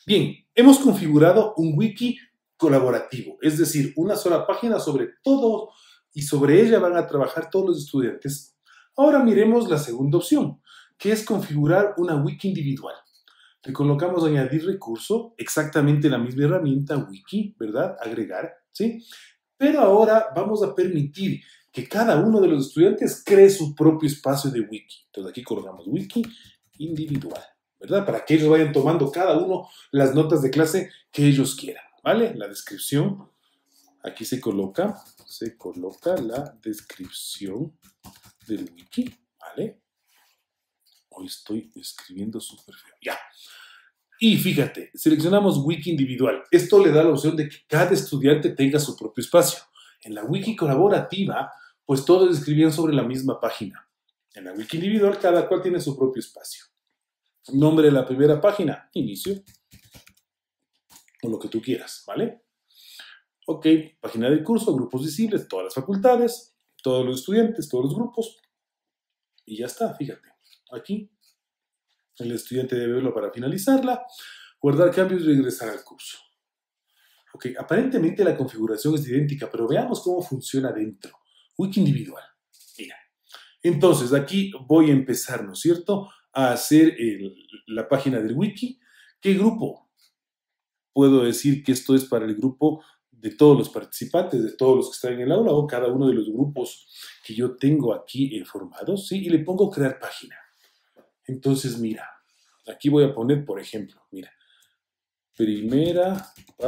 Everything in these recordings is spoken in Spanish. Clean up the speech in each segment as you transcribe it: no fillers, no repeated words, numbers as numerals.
Bien, hemos configurado un wiki colaborativo, es decir, una sola página sobre todo y sobre ella van a trabajar todos los estudiantes. Ahora miremos la segunda opción, que es configurar una wiki individual. Le colocamos añadir recurso, exactamente la misma herramienta wiki, ¿verdad? Agregar, ¿sí? Pero ahora vamos a permitir que cada uno de los estudiantes cree su propio espacio de wiki. Entonces aquí colocamos wiki individual, ¿verdad? Para que ellos vayan tomando cada uno las notas de clase que ellos quieran, ¿vale? La descripción, aquí se coloca la descripción del wiki, ¿vale? Hoy estoy escribiendo súper feo, ya. Y fíjate, seleccionamos wiki individual. Esto le da la opción de que cada estudiante tenga su propio espacio. En la wiki colaborativa, pues todos escribían sobre la misma página. En la wiki individual, cada cual tiene su propio espacio. Nombre de la primera página, inicio, o lo que tú quieras, ¿vale? Ok, página del curso, grupos visibles, todas las facultades, todos los estudiantes, todos los grupos. Y ya está, fíjate. Aquí, el estudiante debe verlo para finalizarla, guardar cambios y regresar al curso. Ok, aparentemente la configuración es idéntica, pero veamos cómo funciona dentro. Wiki individual. Mira. Entonces, aquí voy a empezar, ¿no es cierto?, a hacer la página del wiki. ¿Qué grupo? Puedo decir que esto es para el grupo de todos los participantes, de todos los que están en el aula, o cada uno de los grupos que yo tengo aquí formados, ¿sí? Y le pongo crear página. Entonces, mira, aquí voy a poner, por ejemplo, mira, primera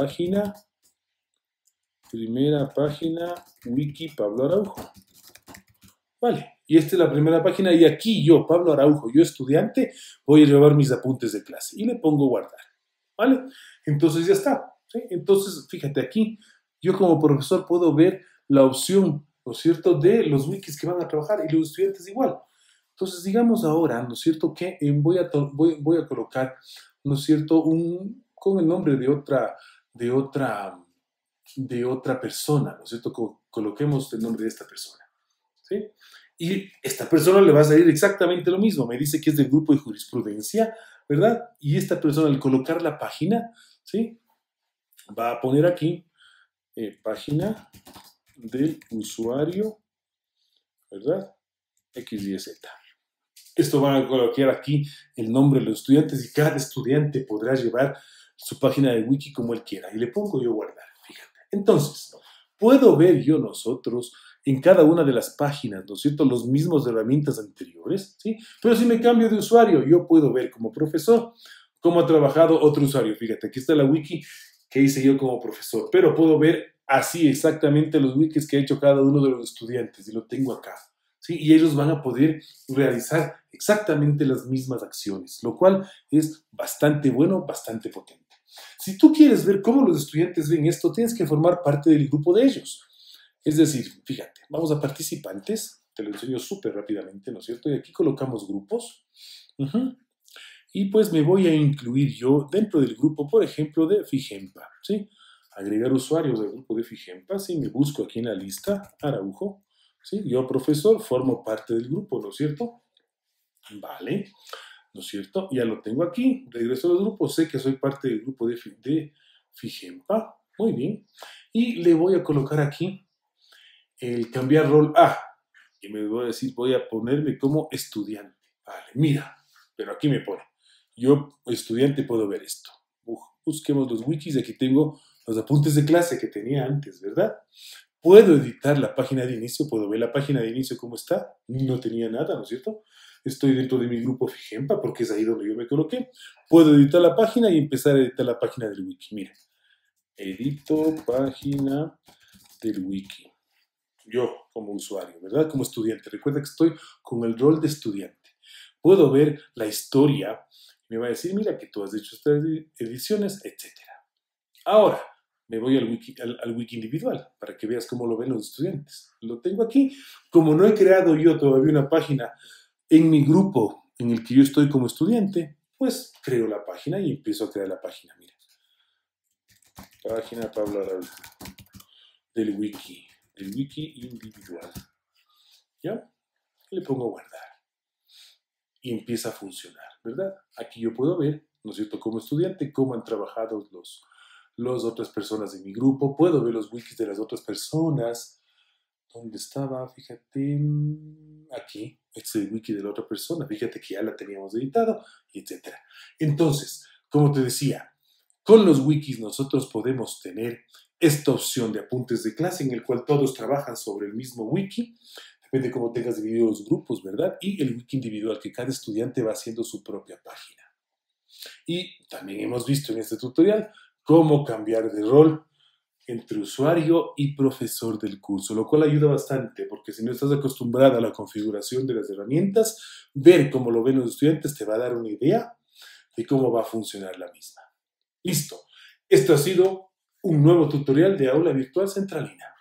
página, wiki Pablo Araujo. Vale, y esta es la primera página y aquí yo, Pablo Araujo, yo estudiante, voy a llevar mis apuntes de clase y le pongo guardar. ¿Vale? Entonces ya está. ¿Sí? Entonces, fíjate aquí, yo como profesor puedo ver la opción, ¿no es cierto?, de los wikis que van a trabajar y los estudiantes igual. Entonces, digamos ahora, ¿no es cierto?, que voy a colocar, ¿no es cierto?, con el nombre de otra, de otra persona, ¿no es cierto? Coloquemos el nombre de esta persona, ¿sí? Y esta persona le va a salir exactamente lo mismo. Me dice que es del grupo de jurisprudencia, ¿verdad? Y esta persona, al colocar la página, ¿sí?, va a poner aquí página del usuario, ¿verdad? X, Y, Z. Esto van a colocar aquí el nombre de los estudiantes y cada estudiante podrá llevar su página de wiki como él quiera. Y le pongo yo guardar, fíjate. Entonces, puedo ver yo nosotros en cada una de las páginas, ¿no es cierto?, los mismos herramientas anteriores, ¿sí? Pero si me cambio de usuario, yo puedo ver como profesor cómo ha trabajado otro usuario. Fíjate, aquí está la wiki que hice yo como profesor, pero puedo ver así exactamente los wikis que ha hecho cada uno de los estudiantes y lo tengo acá. ¿Sí? Y ellos van a poder realizar exactamente las mismas acciones, lo cual es bastante bueno, bastante potente. Si tú quieres ver cómo los estudiantes ven esto, tienes que formar parte del grupo de ellos. Es decir, fíjate, vamos a participantes, te lo enseño súper rápidamente, ¿no es cierto? Y aquí colocamos grupos. Y pues me voy a incluir yo dentro del grupo, por ejemplo, de Figempa, ¿sí? Agregar usuarios del grupo de Figempa, ¿sí? Me busco aquí en la lista, Araujo, ¿sí? Yo, profesor, formo parte del grupo, ¿no es cierto? Vale, ¿no es cierto? Ya lo tengo aquí, regreso a los grupos, sé que soy parte del grupo de Figempa, muy bien. Y le voy a colocar aquí el cambiar rol A, y me voy a decir, voy a ponerme como estudiante. Vale, mira, pero aquí me pone, yo, estudiante, puedo ver esto. Busquemos los wikis, aquí tengo los apuntes de clase que tenía antes, ¿verdad? Puedo editar la página de inicio, puedo ver la página de inicio cómo está. No tenía nada, ¿no es cierto? Estoy dentro de mi grupo Figempa porque es ahí donde yo me coloqué. Puedo editar la página y empezar a editar la página del wiki. Mira, edito página del wiki. Yo como usuario, ¿verdad? Como estudiante. Recuerda que estoy con el rol de estudiante. Puedo ver la historia. Me va a decir, mira que tú has hecho estas ediciones, etc. Ahora, me voy al wiki individual para que veas cómo lo ven los estudiantes. Lo tengo aquí. Como no he creado yo todavía una página en mi grupo en el que yo estoy como estudiante, pues creo la página y empiezo a crear la página. Mira, página Pablo Araujo del wiki individual. ¿Ya? Le pongo guardar. y empieza a funcionar, ¿verdad? Aquí yo puedo ver, ¿no es cierto?, como estudiante, cómo han trabajado las otras personas de mi grupo. Puedo ver los wikis de las otras personas. ¿Dónde estaba? Fíjate, aquí, este es el wiki de la otra persona. Fíjate que ya la teníamos editado, etc. Entonces, como te decía, con los wikis nosotros podemos tener esta opción de apuntes de clase en el cual todos trabajan sobre el mismo wiki. Depende de cómo tengas divididos los grupos, ¿verdad? Y el wiki individual, que cada estudiante va haciendo su propia página. Y también hemos visto en este tutorial cómo cambiar de rol entre usuario y profesor del curso, lo cual ayuda bastante, porque si no estás acostumbrada a la configuración de las herramientas, ver cómo lo ven los estudiantes te va a dar una idea de cómo va a funcionar la misma. Listo. Esto ha sido un nuevo tutorial de Aula Virtual Centralina.